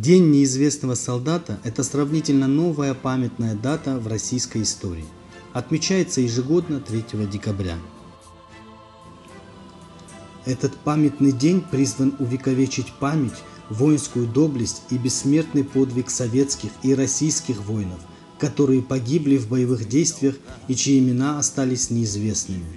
День неизвестного солдата – это сравнительно новая памятная дата в российской истории. Отмечается ежегодно 3 декабря. Этот памятный день призван увековечить память, воинскую доблесть и бессмертный подвиг советских и российских воинов, которые погибли в боевых действиях и чьи имена остались неизвестными.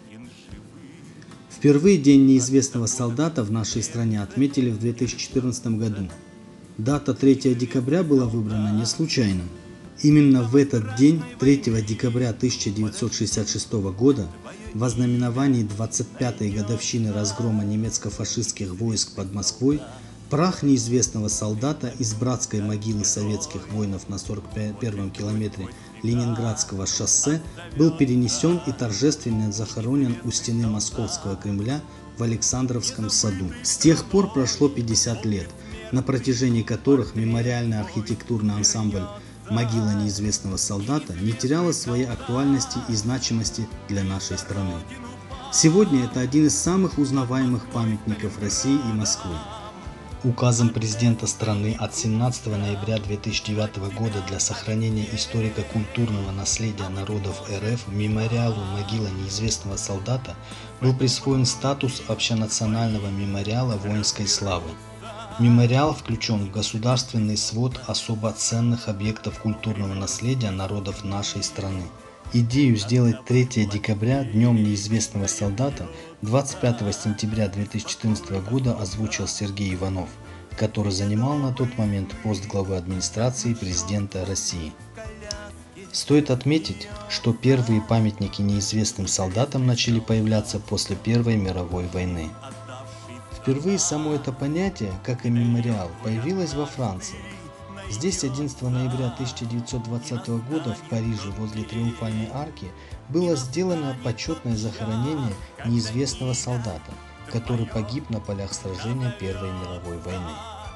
Впервые День неизвестного солдата в нашей стране отметили в 2014 году. Дата 3 декабря была выбрана не случайно. Именно в этот день, 3 декабря 1966 года, в ознаменовании 25-й годовщины разгрома немецко-фашистских войск под Москвой, прах неизвестного солдата из братской могилы советских воинов на 41-м километре Ленинградского шоссе был перенесен и торжественно захоронен у стены Московского Кремля в Александровском саду. С тех пор прошло 50 лет, на протяжении которых мемориальный архитектурный ансамбль «Могила неизвестного солдата» не теряла своей актуальности и значимости для нашей страны. Сегодня это один из самых узнаваемых памятников России и Москвы. Указом президента страны от 17 ноября 2009 года для сохранения историко-культурного наследия народов РФ мемориалу «Могила неизвестного солдата» был присвоен статус общенационального мемориала воинской славы. Мемориал включен в государственный свод особо ценных объектов культурного наследия народов нашей страны. Идею сделать 3 декабря Днем неизвестного солдата 25 сентября 2014 года озвучил Сергей Иванов, который занимал на тот момент пост главы администрации президента России. Стоит отметить, что первые памятники неизвестным солдатам начали появляться после Первой мировой войны. Впервые само это понятие, как и мемориал, появилось во Франции. Здесь 11 ноября 1920 года в Париже возле Триумфальной арки было сделано почетное захоронение неизвестного солдата, который погиб на полях сражения Первой мировой войны.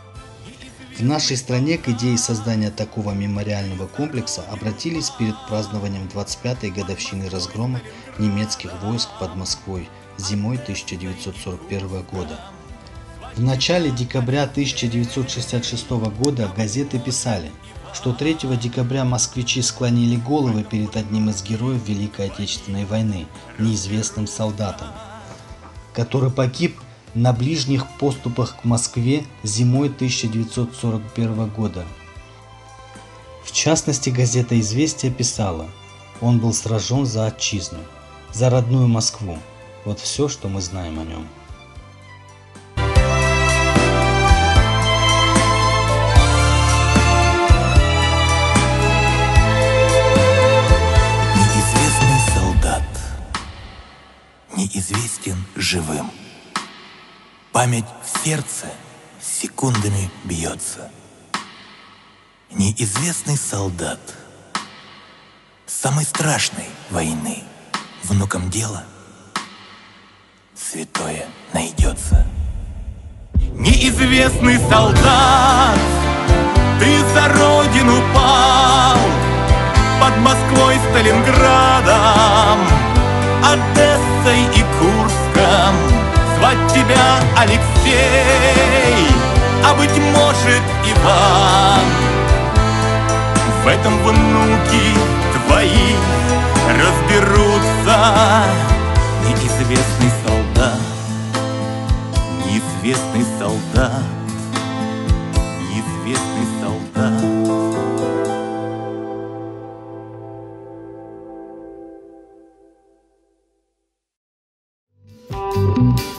В нашей стране к идее создания такого мемориального комплекса обратились перед празднованием 25-й годовщины разгрома немецких войск под Москвой зимой 1941 года. В начале декабря 1966 года газеты писали, что 3 декабря москвичи склонили головы перед одним из героев Великой Отечественной войны, неизвестным солдатом, который погиб на ближних поступах к Москве зимой 1941 года. В частности, газета «Известия» писала: «Он был сражен за отчизну, за родную Москву. Вот все, что мы знаем о нем». Неизвестен живым. Память в сердце секундами бьется. Неизвестный солдат самой страшной войны. Внукам дела святое найдется. Неизвестный солдат, ты за родину пал под Москвой, Сталинградом, Одессой и Курском. Звать тебя Алексей, а быть может Иван. В этом внуки твои разберутся. Неизвестный солдат, неизвестный солдат, неизвестный солдат.